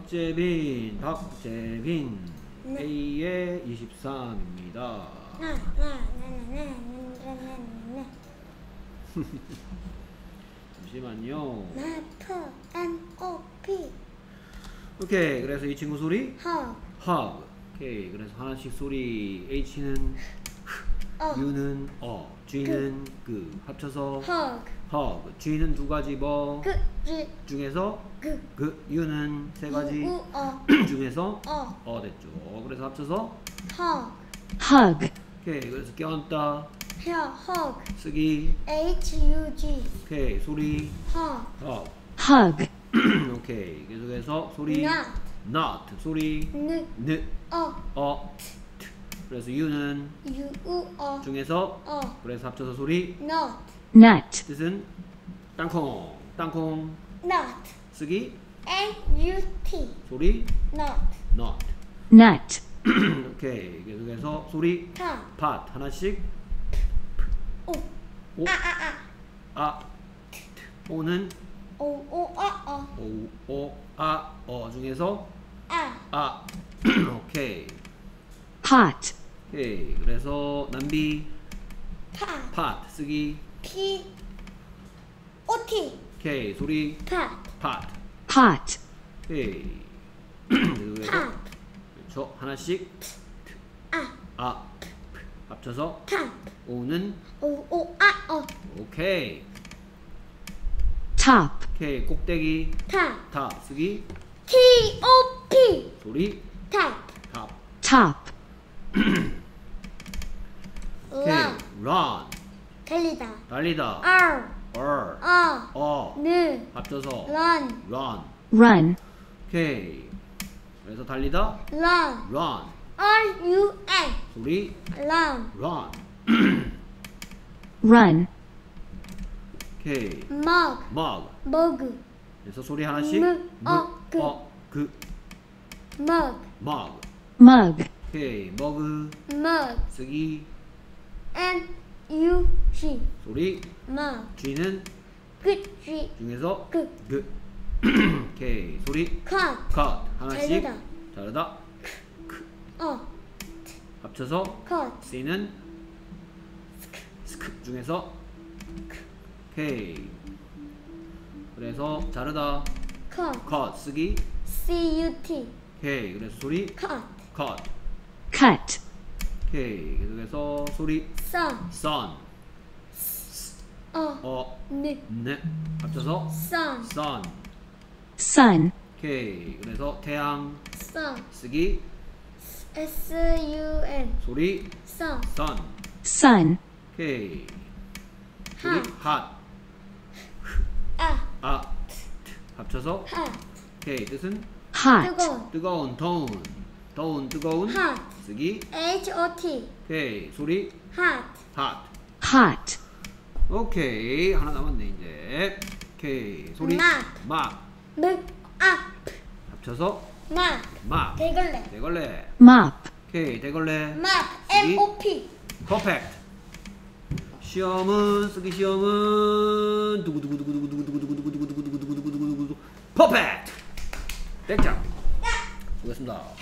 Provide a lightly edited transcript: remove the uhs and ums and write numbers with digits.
박재빈, 박재빈. 네. A의 23입니다. 잠시만요. N-O-P. 오케이, 그래서 이 친구 소리 hug. hug. 오케이, 그래서 하나씩 소리. H는 U는 G는 그 합쳐서 hug. hug. G는 두 가지 뭐 중에서 그 U는 세 가지 중에서 됐죠. 그래서 합쳐서 hug, 오케이, 그래서 껴안다 here hug. 쓰기. H-U-G. 오케이, 소리 hug. hug, 오케이, 계속해서 소리 not. not 소리 N. 느 그래서 U는 U-U-O. 중에서 그래서 합쳐서 소리 not. nut, 뜻은 땅콩 땅콩 not. 쓰기 N-U-T. 소리 not. not. nut, 오케이, 계속해서 소리 top. 팟 하나씩. 오. 오. 아 오는 O-O-O-O. 중에서 오케이. pot, 오케이, 그래서 남비 pot. 팟 쓰기. P-O-T. 오케이, 소리 pot. 팟. pot, 오케이. 계속해서 pot. 그렇죠, 하나씩 합쳐서 top. 오는 O-O-A-O. 오케이. top, 오케이, 꼭대기 top. 탑 쓰기. T-O-P. 소리 top. 탑. top, 오케이, run. run 달리다. 달리다. R. 느 합쳐서 run. run. run, 오케이, 그래서 달리다 run. run R-U-N. 소리 run. run. run, 오케이, mug. mug mug. 그래서 소리 하나씩 그 mug. mug. mug, 오케이, mug mug. 쓰기. M-U-G. 소리 mug. G는 G. 중에서 그. 오케이, 소리 cut. cut 하나씩. 자르다. 자르다 어. 합쳐서 cut. C는 스크 중에서 오케이, 그래서 자르다 cut. cut 쓰기. C-U-T. 오케이, 그래서 소리 cut. cut. cut, 오케이, 계속해서 소리 sun. sun 네. 네 합쳐서 sun. sun. sun, 오케이, 그래서 태양 sun. 쓰기. S-U-N. 소리 sun. sun. sun, 오케이, 소리 hot. hot 합쳐서 hot. 오케이, 뜻은 hot, 뜨거운. 뜨거운 뜨거운 hot. 쓰기. H-O-T. 오케이, 소리 hot. hot. hot, 오케이, 하나 남았네 이제. 오케이, 소리 map. map up. 합쳐서 map. map. 대걸레. 대걸레. mop, 오케이, 대걸레 map. 쓰기. M-O-P. 퍼펙트. 시험은 쓰기. 시험은 두구두구두구두구두구두구두구두구두구두구두구두구두구두구 퍼펙트. 100점. 수고했습니다.